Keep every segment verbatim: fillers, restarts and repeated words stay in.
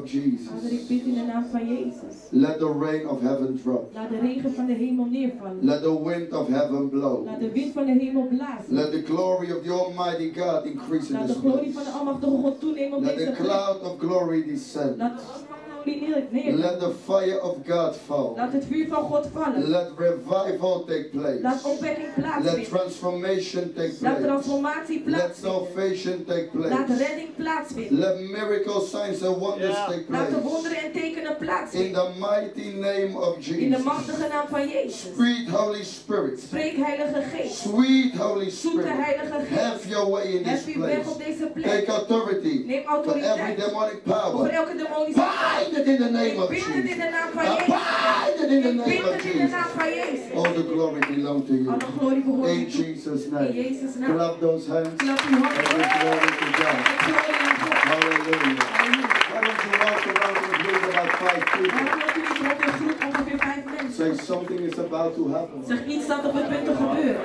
Jesus. Vader, ik bid in de naam van Jezus. Let the rain of heaven drop. Laat de regen van de hemel neervallen. Let the wind of heaven blow. Laat de wind van de hemel blazen. Let the glory of the Almighty God increase in Laat de this glorie van place. de almachtige God toenemen op Let deze the plek. cloud of glory descend. Laat de glorie neer. Let the fire of God fall. Laat het vuur van God vallen. Let revival take place. Laat opwekking Let plaatsvinden. transformation take Laat place. transformatie Let plaatsvinden. salvation take Laat place. redding plaatsvinden. Let miracles, signs and wonders Yeah. take Laat de place. wonderen en tekenen In plaatsvinden. the mighty name of In de Jesus. machtige naam van Jezus. Sweet Holy Spirit. Spreek Heilige Geest. Sweet Holy Zoete Spirit. Heilige Geest. Have your way in this Heb uw weg op place. deze plek. Take authority Neem for every autoriteit demonic over power. elke demonische Bind it in the name of Ik bind het in Jesus. de naam van I Jezus. bind it in the Ik name bind of het in de naam Jesus. van Jezus. All the glory belongs to you. Alle glorie behoort In u toe. Jesus' In name. Jezus' naam. Clap those hands. Klap uw handen. Every glory to God. Glorie aan God. Hallelujah. Halleluja. Why don't you walk around and greet about five people? Waarom loopt u niet rond en groet ongeveer vijf mensen? Say something is about to happen. Zeg iets dat op het punt te gebeuren.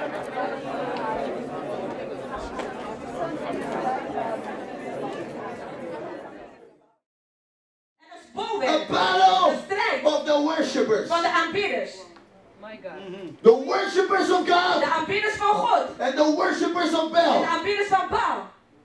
En een spoorweg. A battle Een strijd of the worshippers. van de aanbidders. My God. The worshippers of God De aanbidders van God. and the worshippers of En de Baal. aanbidders van Baal.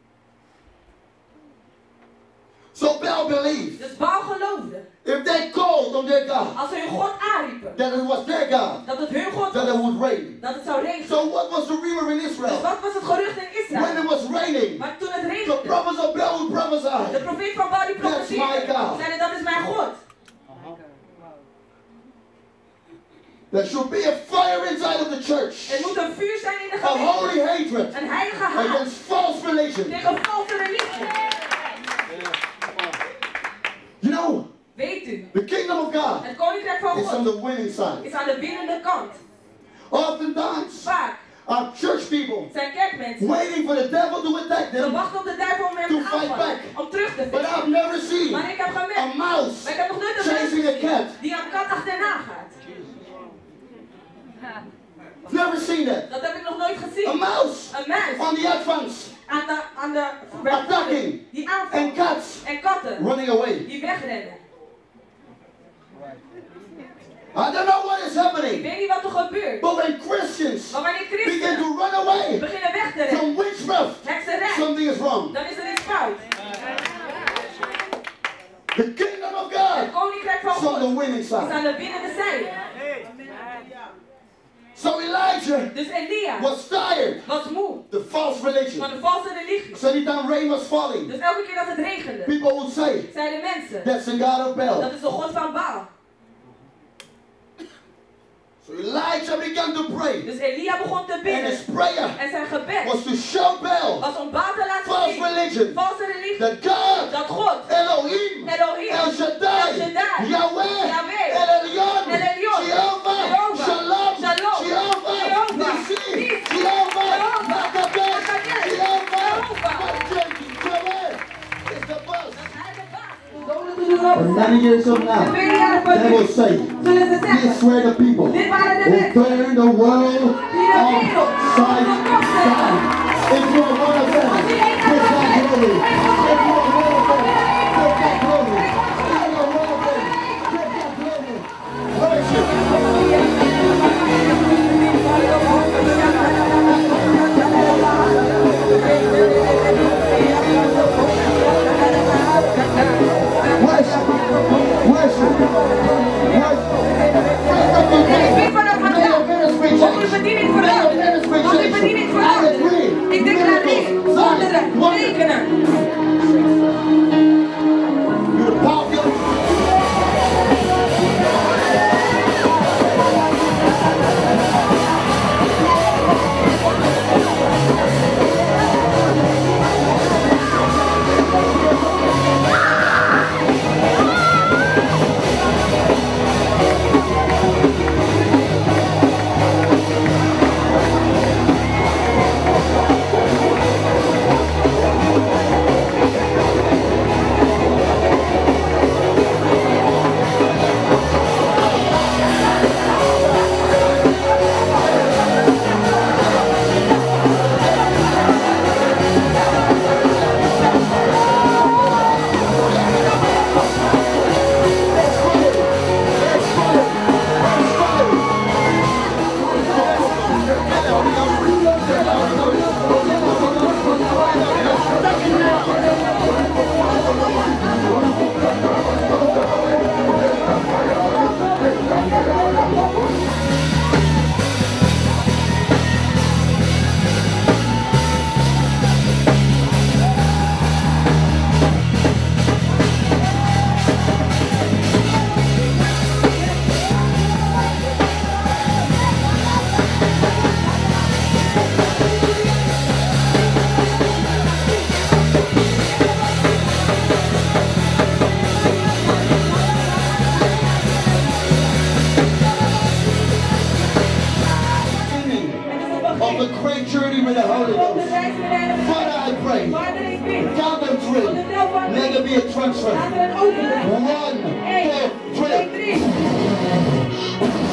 So Baal believed Dus Baal geloofde. if they called on their God, Als ze hun God aanriepen. that it was their God, Dat het hun God that was. it would rain. Dat het zou regenen. So what was the rumor in Dus Israel? wat was het gerucht in When Israël? it was raining, Maar toen het the regende. prophets of Baal would De prophesy. profeet van Baal die That's my profeteerde. God. Zeiden dat is mijn God. There should be a fire inside of the church. Er moet een vuur zijn in de A holy gemeente. hatred Een heilige haat against false religion. tegen valse religie. You know, Weet u, the kingdom of God het koninkrijk van is on God the winning side. is aan de winnende kant. Oftentimes, Vaak our church people zijn kerkmensen. waiting for the devil to attack Ze them, wachten op de duivel om hem To te fight aanvallen. back. Om terug te but vechten. I've never seen Maar ik heb a gemerkt. mouse Maar ik heb nog nooit een chasing mens a cat. die een kat achterna gaat. Never seen that. Dat heb ik nog nooit A gezien. mouse Een mens on the advance, aan de, aan de attacking, die and aanvalt. cats En katten running away. die wegrennen. I don't know what is Ik happening, weet niet wat er gebeurt. but when Christians Maar wanneer begin christenen to run away beginnen weg te rennen, from witchcraft, hekserij, something is wrong. dan is er iets fout. The kingdom of Het God koninkrijk van is on God the winning is aan side. de winnende zijde. So Elijah Dus Elia was tired was moe the false van religion. de valse religie. So anytime rain was falling, Dus elke keer dat het regende, people would say, zeiden mensen, that's the God of Baal. dat is de God van Baal. So Elijah began to pray, Dus Elia begon te and bidden. his prayer En zijn gebed was to show Baal, was om Baal te laten false zien, religion, valse religie, that God, dat God, Elohim, Elohim, El Shaddai, El Shaddai, Yahweh, Yahweh, El Elyon, El Elyon, Jehovah, Jehovah, Shalom, Shalom, Jehovah, Jehovah, Nissi, Nissi, Jehovah, Jehovah, Makadesh, Makadesh, Jehovah, Jehovah. Jehovah is the boss. hij de baas. And many years from now, Twee jaar voor they nu will say, zullen ze zeggen, these were the people dit waren de who mensen turned the world upside down. If you are one of them, give God glory. If you are one of them, give God glory. If you are one of them, give God glory. Worship. Worship. Worship. Ik vanaf vandaag. Om uw bediening veranderen. Om uw bediening veranderen. Ik declareer of a great journey with the Holy Ghost. Father, I pray, count them three, let there be a transfer. One, two, three.